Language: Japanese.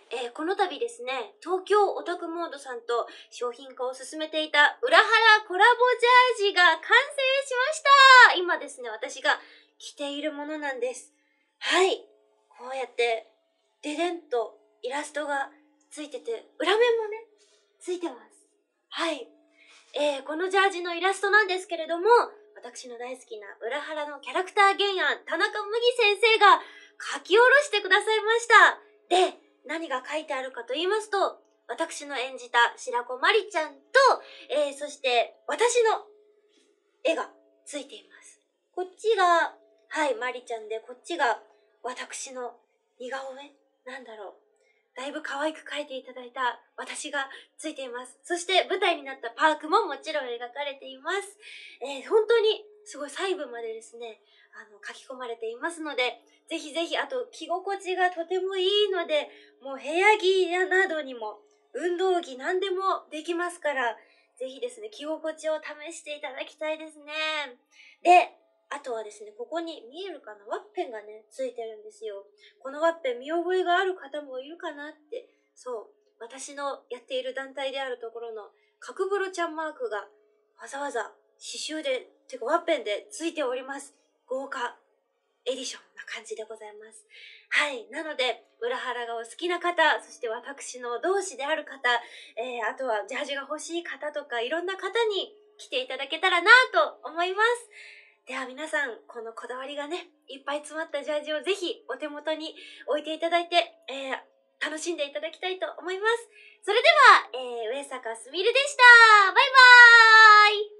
この度ですね、東京オタクモードさんと商品化を進めていた裏腹コラボジャージが完成しました。今ですね、私が着ているものなんです。はい。こうやって、デデンとイラストがついてて、裏面もね、ついてます。はい。このジャージのイラストなんですけれども、私の大好きな裏腹のキャラクター原案、田中麦先生が書き下ろしてくださいました。で、何が書いてあるかと言いますと、私の演じた白子まりちゃんと、そして私の絵がついています。こっちが、はい、まりちゃんで、こっちが私の似顔絵なんだろう。だいぶ可愛く描いていただいた私がついています。そして舞台になったパークももちろん描かれています。本当にすごい細部までですね、書き込まれていますので、ぜひぜひ、あと着心地がとてもいいので、もう部屋着などにも、運動着何でもできますから、ぜひですね、着心地を試していただきたいですね。で、あとはですね、ここに見えるかな、ワッペンがね、ついてるんですよ。このワッペン見覚えがある方もいるかなって、そう、私のやっている団体であるところの角風呂ちゃんマークがわざわざ刺繍で、てかワッペンでついております。豪華エディションな感じでございます。はい。なので、裏腹がお好きな方、そして私の同志である方、あとはジャージが欲しい方とか、いろんな方に来ていただけたらなと思います。では皆さん、このこだわりがね、いっぱい詰まったジャージをぜひお手元に置いていただいて、楽しんでいただきたいと思います。それでは、上坂すみれでした。バイバーイ。